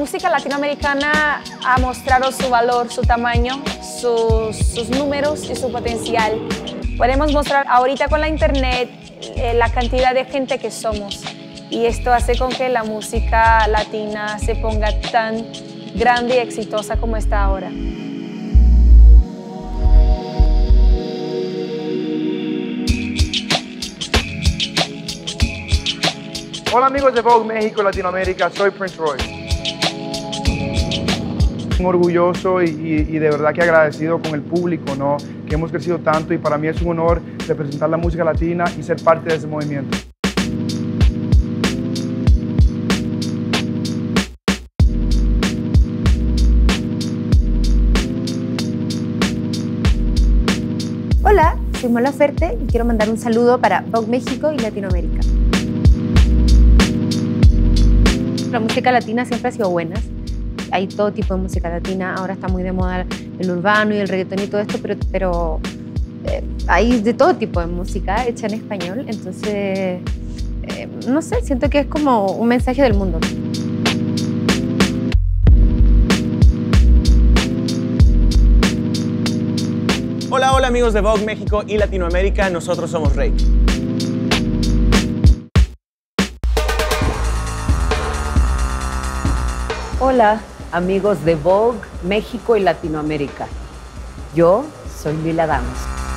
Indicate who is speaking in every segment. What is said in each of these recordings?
Speaker 1: música latinoamericana ha mostrado su valor, su tamaño, sus números y su potencial. Podemos mostrar ahorita con la internet la cantidad de gente que somos y esto hace con que la música latina se ponga tan grande y exitosa como está ahora.
Speaker 2: Hola amigos de Vogue México y Latinoamérica, soy Prince Royce. Orgulloso y de verdad que agradecido con el público, ¿no? Que hemos crecido tanto y para mí es un honor representar la música latina y ser parte de ese movimiento.
Speaker 3: Hola, soy Mon Laferte y quiero mandar un saludo para Vogue México y Latinoamérica. La música latina siempre ha sido buena. Hay todo tipo de música latina. Ahora está muy de moda el urbano y el reggaetón y todo esto, pero hay de todo tipo de música hecha en español. Entonces, no sé, siento que es como un mensaje del mundo.
Speaker 4: Hola, hola amigos de Vogue México y Latinoamérica, nosotros somos Rake.
Speaker 5: Hola, amigos de Vogue, México y Latinoamérica. Yo soy Lila Downs.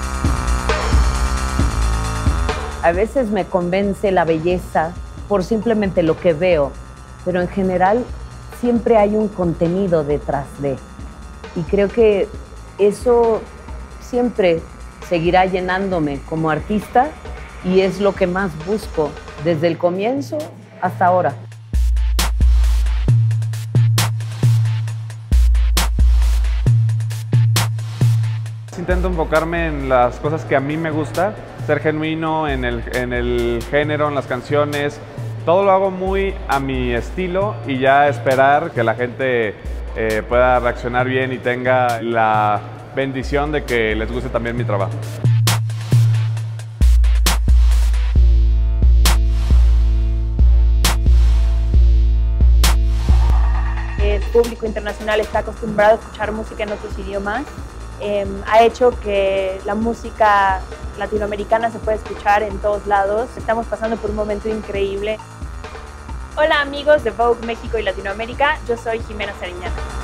Speaker 5: A veces me convence la belleza por simplemente lo que veo, pero en general siempre hay un contenido detrás de. Y creo que eso siempre seguirá llenándome como artista y es lo que más busco desde el comienzo hasta ahora.
Speaker 6: Intento enfocarme en las cosas que a mí me gusta, ser genuino en el género, en las canciones. Todo lo hago muy a mi estilo y ya esperar que la gente pueda reaccionar bien y tenga la bendición de que les guste también mi trabajo.
Speaker 7: El público internacional está acostumbrado a escuchar música en otros idiomas. Ha hecho que la música latinoamericana se pueda escuchar en todos lados. Estamos pasando por un momento increíble. Hola amigos de Vogue México y Latinoamérica, yo soy Jimena Sariñana.